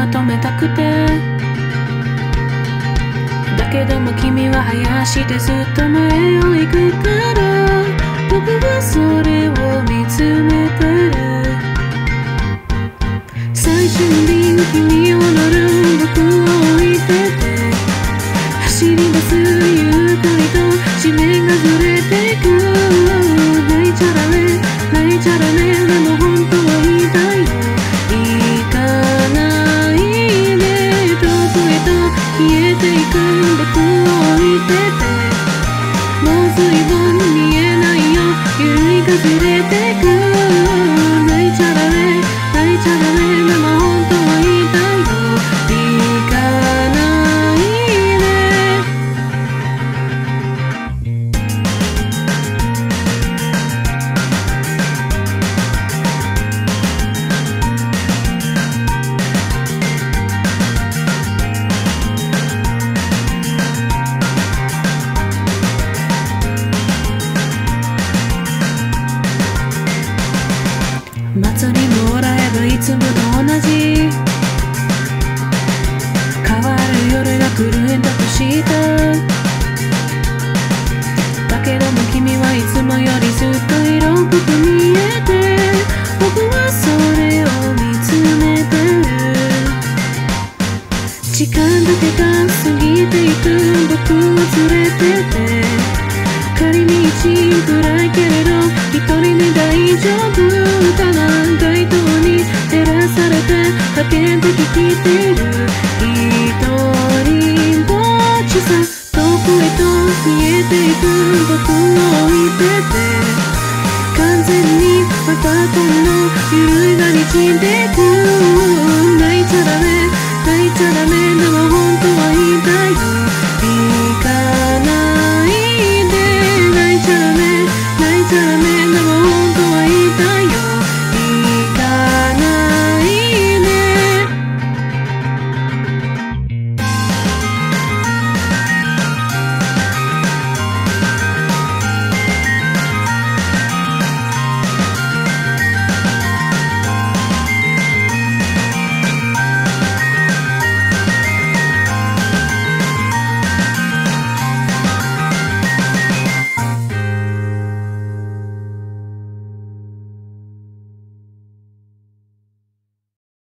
は止めたくて、だけども君は林でずっと前を行くから、僕はそれを見つめてる。最終便君を乗る僕を置いてて、走り出すゆっくりと地面がずれてく。泣いちゃダメ泣いちゃダメ、でも本当は言いたいよ。行かないで遠くへと消えていく僕を置いてて、もう随分見えないよゆいがずれてく。泣いちゃダメ泣いちゃダメ、でも本当は言いたいよ。行かないで。祭りもライブいつもと同じ、変わる夜が来るんだとした。だけども君はいつもよりずっと色濃く見えて、僕はそれを見つめてる。時間だけが過ぎていく僕を連れてって、仮に1くらいけれど一人で大丈夫かな。街灯に照らされて叫んで聞いている。一人ぼっちさ、遠くへと消えていく僕を置いてて、完全にまたこの揺るがにじんでく。